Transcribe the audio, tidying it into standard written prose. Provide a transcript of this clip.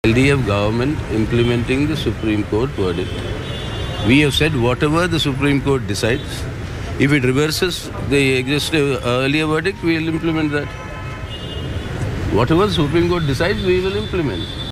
LDF government implementing the Supreme Court verdict. We have said whatever the Supreme Court decides, if it reverses the existing earlier verdict, we will implement that. Whatever the Supreme Court decides, we will implement.